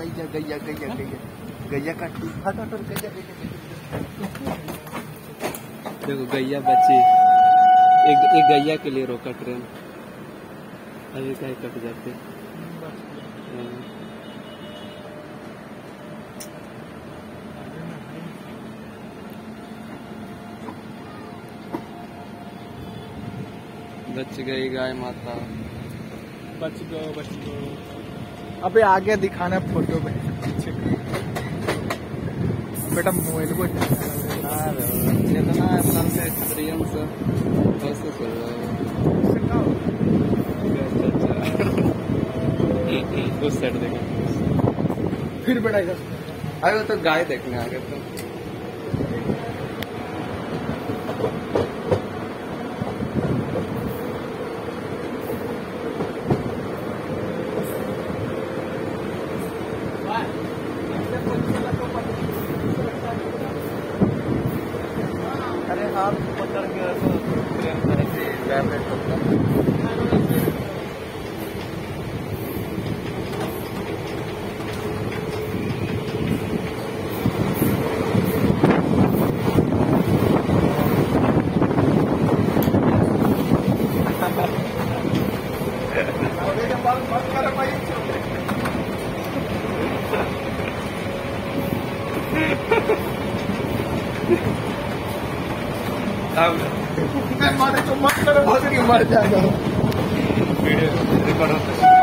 गैया गैया गैया गैया गैया काट हट हट गैया गैया। देखो गैया बची, एक गैया के लिए रोका ट्रेन, अभी कहीं कट जाते। बच गई गाय माता, बच गो बच गो। अबे आगे दिखाना फोटो में पीछे बेटा मोबाइल को इतना साल से एक्सपीरियंस कैसे चल रहा है। उस साइड देखा फिर बेटा इधर अरे तो गाय देखने आ गए तो अरे हाथ पकड़ के रखो ट्रेन ऐसे वाइब्रेट होता है। मारे तो मत करो, मर जाएगा। वीडियो रिकॉर्ड होता है।